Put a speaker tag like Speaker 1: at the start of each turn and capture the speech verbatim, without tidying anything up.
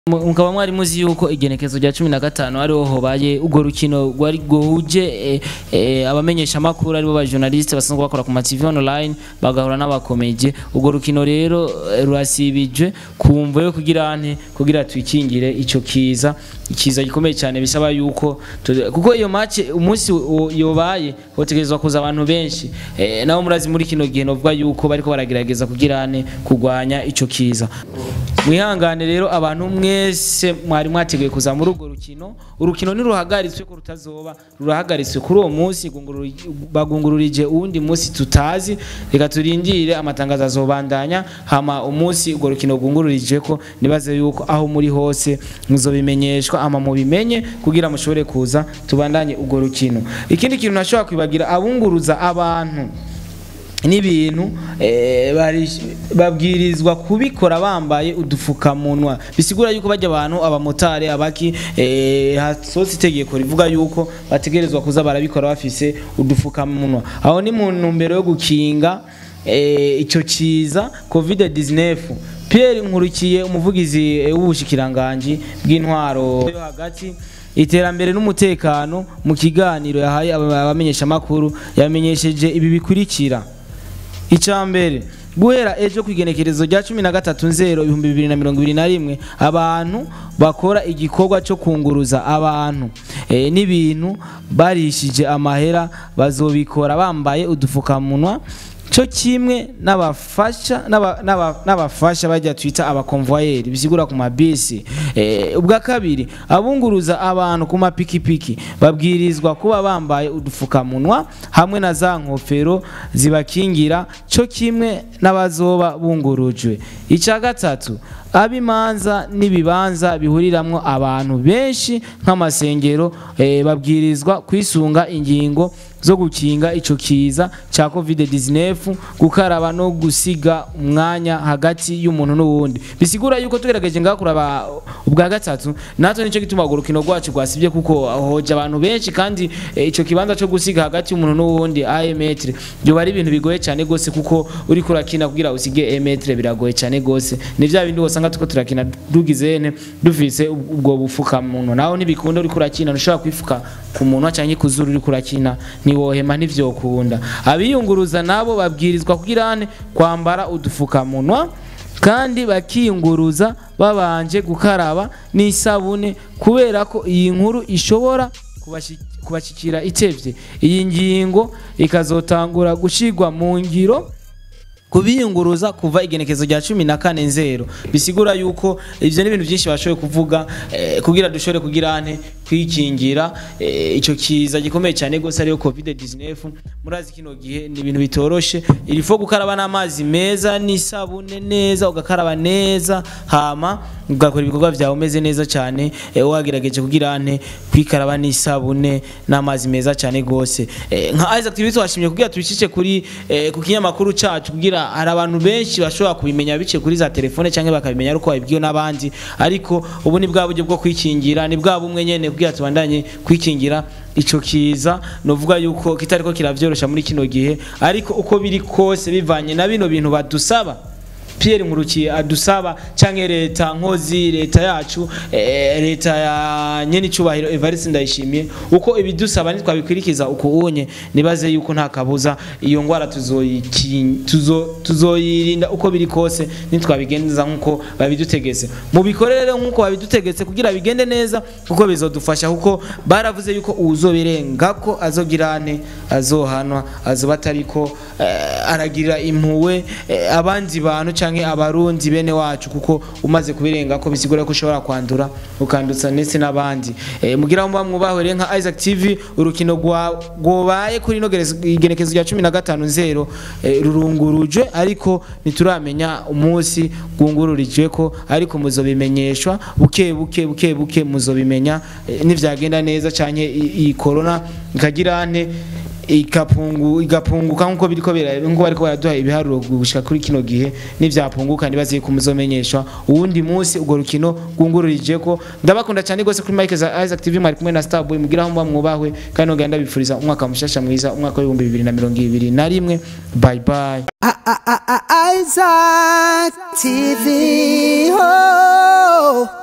Speaker 1: Mukaba mwari muzi yuko igenekezo rya cumi na gatanu ariho hobaye ugo rukino rwari gohuje e, e, abamenyesha makuru aribo ba journaliste basanzwe bakora ku ma T V online bagahura n'abakomeje. Ugo rukino rero rurasibijwe kumva yo kugira ante kugira twikingire ico kiza ikiza gikomeye cyane bisaba yuko kuko iyo match umunsi yobaye hotegerezwa kuza abantu benshi e, naho murazi muri kino gihe novuga yuko bariko baragerageza kugira ante kugwanya ico kiza. Mwihangane rero abantu mwese mwari mwateguye kuza muri urwo rukino. Urukino ni ruhagaritswe ko rutazoba rurahagaritswe kuri uwo munsi bagungururije uwundi munsi tutazi. Reka turindire amatangazo azobandanya hama umunsi urwo rukino gungururije ko nibaze yuko aho muri hose muzobimenyeshwa ama mubimenye kugira mushobore kuza tubandanye urwo rukino. Ikindi kintu nashobora kwibagira abunguruza abantu n'ibintu eh, babwirizwa kubikora bambaye udufukamunwa bisigura yuko bajya abantu abamotari abaki eh, hasosi tegeko rivuga yuko bategerezwa kuza barabikora bafise udufukamunwa. Aho ni mu ntumbero yo gukinga eh, ico ciza covid dix-neuf. Pierre Nkurikiye umuvugizi w'ubushikiranganje bw'intwaro yo hagati iterambere n'umutekano mu kiganiro yahaye abamenyesha makuru yamenyesheje ibi bikurikira. Icambere guhera ejo kwigenekerezo rya cumi na gatatu nzero ibihumbi bibiri na mirongo ibiri na rimwe abantu bakora igikorwa cyo kunguruza abantu e, n'ibintu barishije amahera bazobikora bambaye udufukamunwa cyo kimwe n'abafasha n'abafasha bajya twita abakonvoyeri bisigura ku mabisi. E, ubwa kabiri abunguruza abantu ku mapikipiki babwirizwa kuba bambaye udufukamunwa hamwe na za nkofero zibakingira cyo kimwe n'abazoba bungurujwe. Ica gatatu abimanza n'ibibanza bihuriramwo abantu benshi nk'amasengero e, babwirizwa kwisunga ingingo zo gukinga ico kiza cha covid dix-neuf gukaraba no gusiga umwanya hagati y'umuntu n'uwundi. Bisigura yuko tugerageje ngakuraba ubwa gatatu natwe nico gituma urukino rwacu rwasibye kuko hoje abantu benshi kandi e, ico kibanza cyo gusiga hagati y'umuntu n'uwundi a metre byo bari ibintu bigoye cyane gose kuko uri kurakina kugira usige metre biragoye cyane gose. Ni vya bindi wosanga tuko turakina dugizene dufise ubwo bufuka muntu naho nibikunda uri kurakina ntushobora kwifuka ku muntu cyangwa kuzuru uri kurakina niwohema nivyo kunda. Abiyunguruza nabo babwirizwa kugira ane kwambara udufukamunwa kandi bakiyunguruza babanje gukaraba n'isabune kubera ko iyi nkuru ishobora kubashikira itevye. Iyi ngingo ikazotangura gushigwa mu ngiro kubiyunguruza kuva igenekezo rya cumi na kane nzero. Bisigura yuko ivyo n'ibintu byinshi bashoboye kuvuga eh, kugira dushore kugira ante kwikingira eh, ico kiza gikomeye cyane gose ariyo covid dix-neuf. Murazi kino gihe ni ibintu bitoroshe irifo gukaraba n'amazi meza n'isabune neza ugakaraba neza hama ugakora ibikorwa vyawe umeze neza cyane eh, wagerageje kugira ante kwikaraba n'isabune n'amazi meza cyane gose. Eh, nka Isaac T V twashimye kugira tubicice kuri eh, ku kinyamakuru cacu kugira hari abantu benshi bashobora kubimenya bice kuri za telefone cyangwa bakabimenya uko babibwiye n'abandi, ariko ubu ni bwa buryo bwo kwikingira ni bwa bumwe nyene kugira tubandanye kwikingira ico kiza. Novuga yuko kitariko kiravyorosha muri kino gihe, ariko uko biri kose bivanye na bino bintu badusaba Pierre Nkurikiye adusaba canke leta nkozi leta yacu e, leta ya nyene icubahiro Evariste Ndayishimiye uko ibidusaba nitwabikwirikiza uko unye nibaze yuko nta kabuza iyo ngwara tuzoyirinda tuzo, tuzoyirinda uko biri kose nitwabigendeza nkuko babidutegetse mu bikorere nkuko babidutegetse kugira bigende neza kuko bizodufasha kuko baravuze yuko uzobirenga ko azogirane azohanwa azobatariko eh, aragira impuwe eh, abandi bantu canke abarundi bene wacu kuko umaze kubirenga ko bisigura ko ushobora kwandura ukandutsa ndetse n'abandi. E, mugira mba mwubahwe nka Isaac T V urukino rwabaye kuri no igenekezo rya cumi na gatanu nzero e, rurunguruje ariko nituramenya umunsi gungururije ko ariko muzobimenyeshwa buke buke buke buke muzobimenya e, nivyagenda neza canke iyi corona ikagira ane ikapungu igapunguka nkuko biriko bira ngo bariko baraduha ibiharuro gushika kuri kino gihe n'ivyapunguka nibaze kumuzomenyeshwa uwundi munsi ugo rukino gungururije ko. Ndabakunda cyane gose kuri Mike za Isaac T V mwari kumwe na Starboy mugira aho mwubahwe kandi ngenda bifuriza umwaka mushasha mwiza umwaka wa bibiri na mirongo ibiri na rimwe. Bye bye. Isaac T V. Oh